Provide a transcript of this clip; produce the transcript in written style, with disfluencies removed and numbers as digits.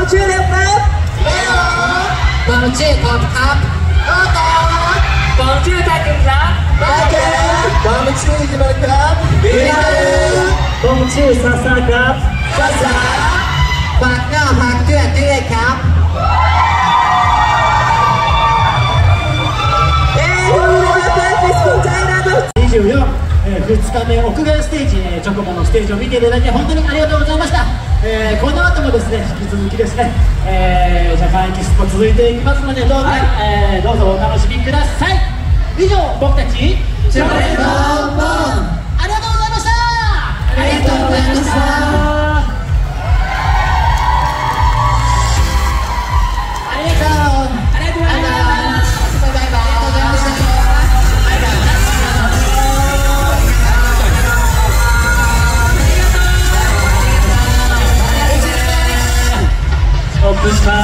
งชื่อเร็วครับฟังชื่อตอบครับฟังชื่อได้จึงครับฟังชื่อจะมาครับฟังชื่อซาซาครับซาซาฝากหน้าฝากเชื่อด้วยครับ24、2日目屋外ステージ、直後のステージを見ていただき本当にありがとうございました。この後もですね、引き続きですね、ジャパンエキスポ続いていきますので、どうぞお楽しみください。以上、僕たちジャパンボンボンありがとうございました。ありがとうございました。オープンします。